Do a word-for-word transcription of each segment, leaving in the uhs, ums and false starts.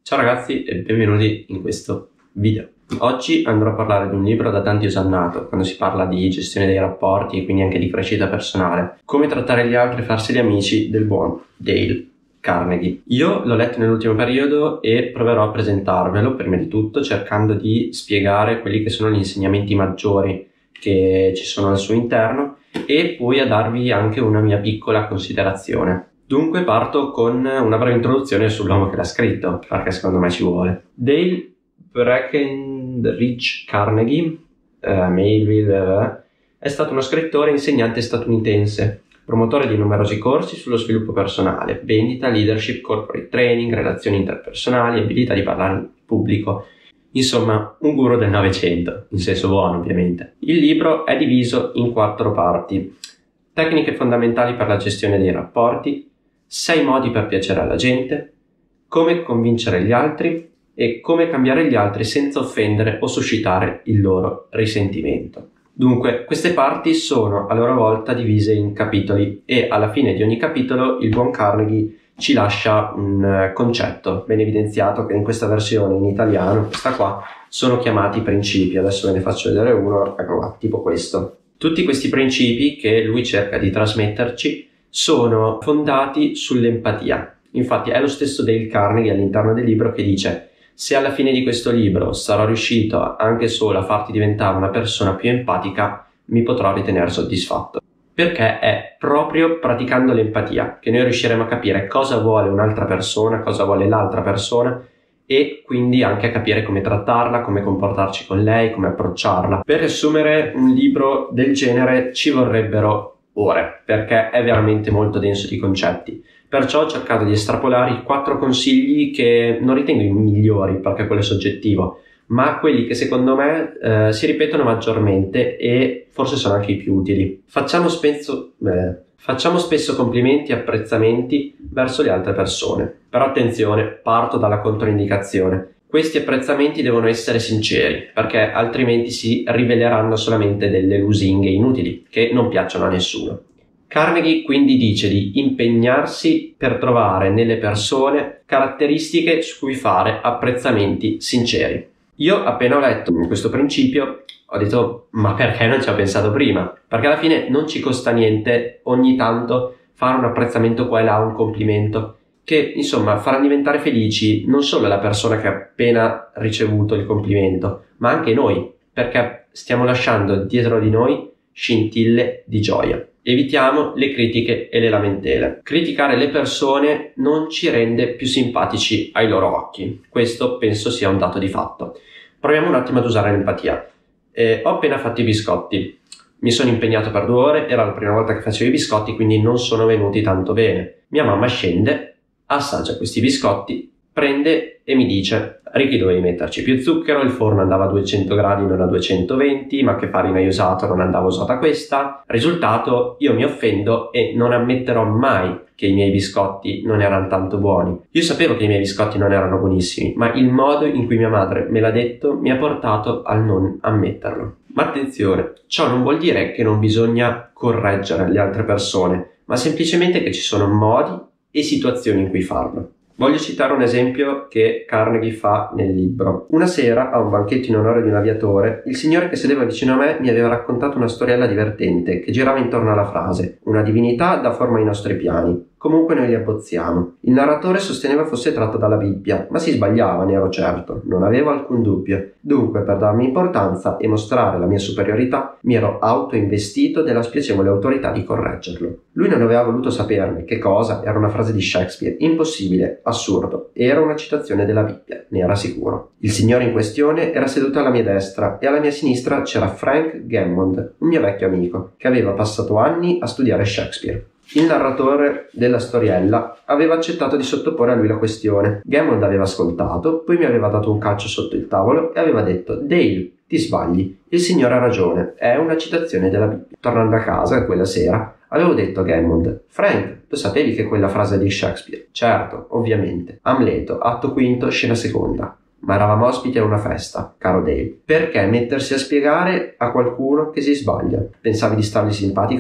Ciao ragazzi e benvenuti in questo video. Oggi andrò a parlare di un libro da tanti osannato quando si parla di gestione dei rapporti e quindi anche di crescita personale. Come trattare gli altri e farsi gli amici del buon Dale Carnegie. Io l'ho letto nell'ultimo periodo e proverò a presentarvelo prima di tutto cercando di spiegare quelli che sono gli insegnamenti maggiori che ci sono al suo interno e poi a darvi anche una mia piccola considerazione. Dunque parto con una breve introduzione sull'uomo che l'ha scritto, perché secondo me ci vuole. Dale Breckenridge Carnegie, eh, Melville, eh, è stato uno scrittore e insegnante statunitense, promotore di numerosi corsi sullo sviluppo personale, vendita, leadership, corporate training, relazioni interpersonali, abilità di parlare in pubblico. Insomma, un guru del Novecento, in senso buono ovviamente. Il libro è diviso in quattro parti. Tecniche fondamentali per la gestione dei rapporti, sei modi per piacere alla gente, come convincere gli altri e come cambiare gli altri senza offendere o suscitare il loro risentimento. Dunque, queste parti sono a loro volta divise in capitoli e alla fine di ogni capitolo il buon Carnegie ci lascia un concetto ben evidenziato che in questa versione in italiano, questa qua, sono chiamati principi. Adesso ve ne faccio vedere uno, ecco qua, tipo questo. Tutti questi principi che lui cerca di trasmetterci sono fondati sull'empatia. Infatti è lo stesso Dale Carnegie all'interno del libro che dice: se alla fine di questo libro sarò riuscito anche solo a farti diventare una persona più empatica, mi potrò ritenere soddisfatto. Perché è proprio praticando l'empatia che noi riusciremo a capire cosa vuole un'altra persona, cosa vuole l'altra persona e quindi anche a capire come trattarla, come comportarci con lei, come approcciarla. Per riassumere un libro del genere ci vorrebbero ore, perché è veramente molto denso di concetti. Perciò ho cercato di estrapolare i quattro consigli che non ritengo i migliori, perché quello è soggettivo, ma quelli che secondo me eh, si ripetono maggiormente e forse sono anche i più utili. Facciamo spesso, eh, facciamo spesso complimenti e apprezzamenti verso le altre persone, però attenzione, parto dalla controindicazione. Questi apprezzamenti devono essere sinceri, perché altrimenti si riveleranno solamente delle lusinghe inutili, che non piacciono a nessuno. Carnegie quindi dice di impegnarsi per trovare nelle persone caratteristiche su cui fare apprezzamenti sinceri. Io appena ho letto questo principio ho detto: ma perché non ci ho pensato prima? Perché alla fine non ci costa niente ogni tanto fare un apprezzamento qua e là, un complimento, che insomma farà diventare felici non solo la persona che ha appena ricevuto il complimento, ma anche noi, perché stiamo lasciando dietro di noi scintille di gioia. Evitiamo le critiche e le lamentele. Criticare le persone non ci rende più simpatici ai loro occhi. Questo penso sia un dato di fatto. Proviamo un attimo ad usare l'empatia. Eh, ho appena fatto i biscotti. Mi sono impegnato per due ore, era la prima volta che facevo i biscotti, quindi non sono venuti tanto bene. Mia mamma scende, assaggia questi biscotti, prende e mi dice: Ricky, dovevi metterci più zucchero, il forno andava a duecento gradi non a duecentoventi, ma che farina hai usato? Non andava usata questa. Risultato, io mi offendo e non ammetterò mai che i miei biscotti non erano tanto buoni. Io sapevo che i miei biscotti non erano buonissimi, ma il modo in cui mia madre me l'ha detto mi ha portato al non ammetterlo. Ma attenzione, ciò non vuol dire che non bisogna correggere le altre persone, ma semplicemente che ci sono modi e situazioni in cui farlo. Voglio citare un esempio che Carnegie fa nel libro. Una sera, a un banchetto in onore di un aviatore, il signore che sedeva vicino a me mi aveva raccontato una storiella divertente che girava intorno alla frase: una divinità dà forma ai nostri piani. Comunque noi li abbozziamo. Il narratore sosteneva fosse tratto dalla Bibbia, ma si sbagliava, ne ero certo, non avevo alcun dubbio. Dunque, per darmi importanza e mostrare la mia superiorità, mi ero autoinvestito della spiacevole autorità di correggerlo. Lui non aveva voluto saperne che cosa era una frase di Shakespeare, impossibile, assurdo, era una citazione della Bibbia, ne era sicuro. Il signore in questione era seduto alla mia destra e alla mia sinistra c'era Frank Gammond, un mio vecchio amico, che aveva passato anni a studiare Shakespeare. Il narratore della storiella aveva accettato di sottoporre a lui la questione. Gammond aveva ascoltato, poi mi aveva dato un calcio sotto il tavolo e aveva detto: Dale, ti sbagli, il signore ha ragione, è una citazione della Bibbia. Tornando a casa quella sera avevo detto a Gammond: Frank, lo sapevi che quella frase è di Shakespeare? Certo, ovviamente. Amleto, atto quinto, scena seconda. Ma eravamo ospiti a una festa, caro Dale. Perché mettersi a spiegare a qualcuno che si sbaglia? Pensavi di stargli simpatico?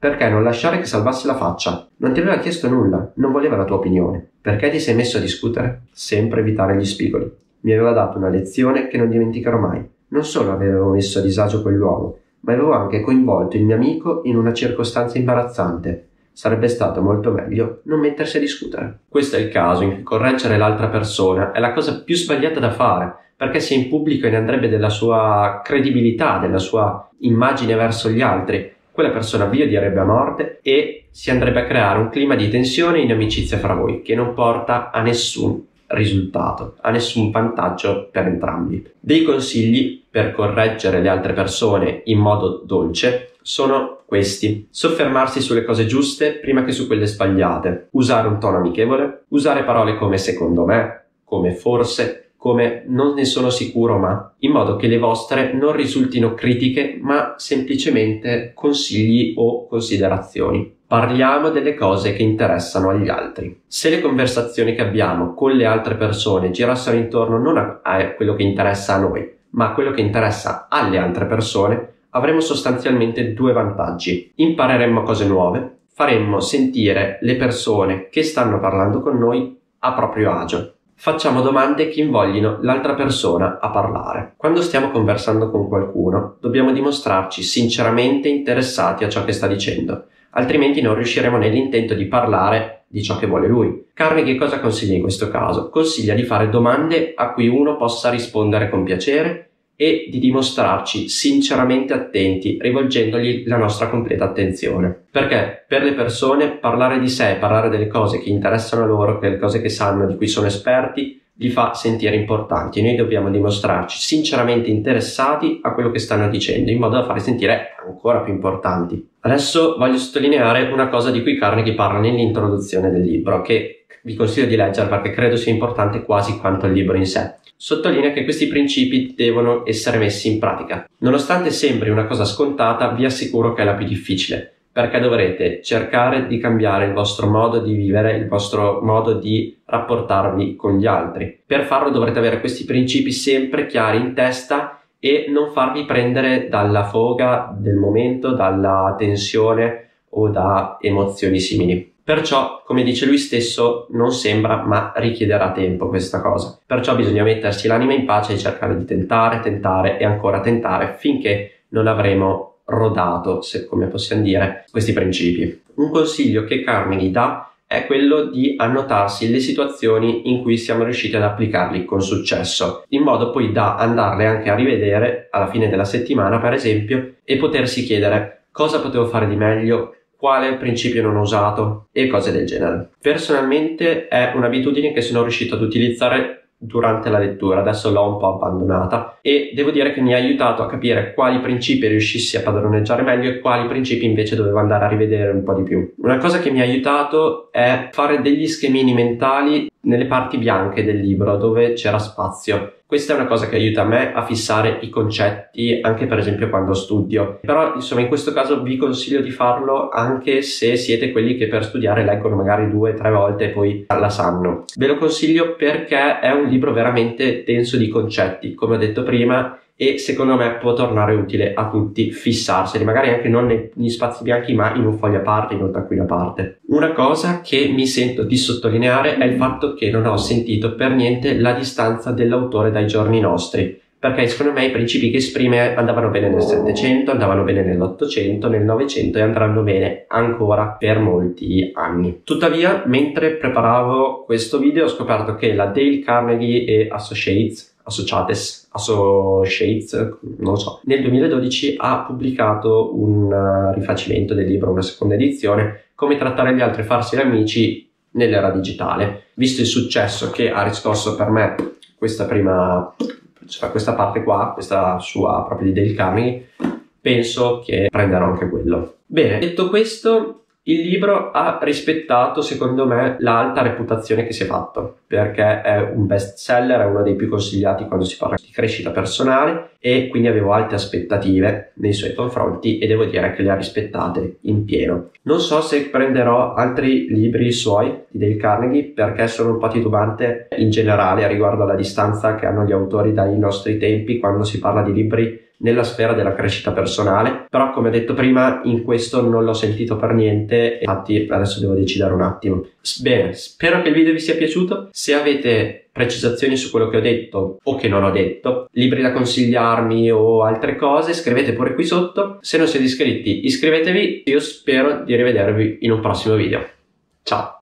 Perché non lasciare che salvasse la faccia? Non ti aveva chiesto nulla, non voleva la tua opinione. Perché ti sei messo a discutere? Sempre evitare gli spigoli. Mi aveva dato una lezione che non dimenticherò mai. Non solo avevo messo a disagio quell'uomo, ma avevo anche coinvolto il mio amico in una circostanza imbarazzante. Sarebbe stato molto meglio non mettersi a discutere. Questo è il caso in cui correggere l'altra persona è la cosa più sbagliata da fare, perché si è in pubblico e ne andrebbe della sua credibilità, della sua immagine verso gli altri. Quella persona vi odierebbe a morte e si andrebbe a creare un clima di tensione e inimicizia fra voi che non porta a nessun risultato, a nessun vantaggio per entrambi. Dei consigli per correggere le altre persone in modo dolce sono questi: soffermarsi sulle cose giuste prima che su quelle sbagliate, usare un tono amichevole, usare parole come secondo me, come forse, come non ne sono sicuro ma, in modo che le vostre non risultino critiche ma semplicemente consigli o considerazioni. Parliamo delle cose che interessano agli altri. Se le conversazioni che abbiamo con le altre persone girassero intorno non a, a quello che interessa a noi, ma a quello che interessa alle altre persone, avremo sostanzialmente due vantaggi. Impareremmo cose nuove, faremmo sentire le persone che stanno parlando con noi a proprio agio. Facciamo domande che invoglino l'altra persona a parlare. Quando stiamo conversando con qualcuno, dobbiamo dimostrarci sinceramente interessati a ciò che sta dicendo, altrimenti non riusciremo nell'intento di parlare di ciò che vuole lui. Carnegie cosa consiglia in questo caso? Consiglia di fare domande a cui uno possa rispondere con piacere e di dimostrarci sinceramente attenti, rivolgendogli la nostra completa attenzione. Perché per le persone parlare di sé, parlare delle cose che interessano a loro, delle cose che sanno, di cui sono esperti, li fa sentire importanti. Noi dobbiamo dimostrarci sinceramente interessati a quello che stanno dicendo, in modo da farli sentire ancora più importanti. Adesso voglio sottolineare una cosa di cui Carnegie parla nell'introduzione del libro, che vi consiglio di leggere perché credo sia importante quasi quanto il libro in sé. Sottolinea che questi principi devono essere messi in pratica. Nonostante sembri una cosa scontata, vi assicuro che è la più difficile, perché dovrete cercare di cambiare il vostro modo di vivere, il vostro modo di rapportarvi con gli altri. Per farlo dovrete avere questi principi sempre chiari in testa e non farvi prendere dalla foga del momento, dalla tensione o da emozioni simili. Perciò, come dice lui stesso, non sembra ma richiederà tempo questa cosa. Perciò bisogna mettersi l'anima in pace e cercare di tentare, tentare e ancora tentare finché non avremo rodato, se come possiamo dire, questi principi. Un consiglio che Carnegie dà è quello di annotarsi le situazioni in cui siamo riusciti ad applicarli con successo, in modo poi da andarle anche a rivedere alla fine della settimana, per esempio, e potersi chiedere cosa potevo fare di meglio, quale principio non ho usato e cose del genere. Personalmente è un'abitudine che sono riuscito ad utilizzare durante la lettura, adesso l'ho un po' abbandonata e devo dire che mi ha aiutato a capire quali principi riuscissi a padroneggiare meglio e quali principi invece dovevo andare a rivedere un po' di più. Una cosa che mi ha aiutato è fare degli schemini mentali nelle parti bianche del libro dove c'era spazio. Questa è una cosa che aiuta me a fissare i concetti anche per esempio quando studio, però insomma in questo caso vi consiglio di farlo anche se siete quelli che per studiare leggono magari due o tre volte e poi la sanno. Ve lo consiglio perché è un libro veramente denso di concetti, come ho detto prima, e secondo me può tornare utile a tutti fissarseli, magari anche non negli spazi bianchi ma in un foglio a parte, in un taccuino a parte. Una cosa che mi sento di sottolineare è il fatto che non ho sentito per niente la distanza dell'autore dai giorni nostri, perché secondo me i principi che esprime andavano bene nel Settecento, andavano bene nell'Ottocento, nel Novecento e andranno bene ancora per molti anni. Tuttavia, mentre preparavo questo video ho scoperto che la Dale Carnegie e Associates Associates, Associates, non lo so, nel duemiladodici ha pubblicato un uh, rifacimento del libro, una seconda edizione, Come trattare gli altri e farsi amici nell'era digitale. Visto il successo che ha riscosso per me questa prima, cioè questa parte qua, questa sua proprio di Dale Carnegie, penso che prenderò anche quello. Bene, detto questo, il libro ha rispettato, secondo me, l'alta reputazione che si è fatto, perché è un best seller, è uno dei più consigliati quando si parla di crescita personale e quindi avevo alte aspettative nei suoi confronti e devo dire che le ha rispettate in pieno. Non so se prenderò altri libri suoi di Dale Carnegie perché sono un po' titubante in generale riguardo alla distanza che hanno gli autori dai nostri tempi quando si parla di libri nella sfera della crescita personale, però come ho detto prima in questo non l'ho sentito per niente, infatti adesso devo decidere un attimo. Bene, spero che il video vi sia piaciuto. Se avete precisazioni su quello che ho detto o che non ho detto, libri da consigliarmi o altre cose, scrivete pure qui sotto. Se non siete iscritti iscrivetevi, io spero di rivedervi in un prossimo video. Ciao!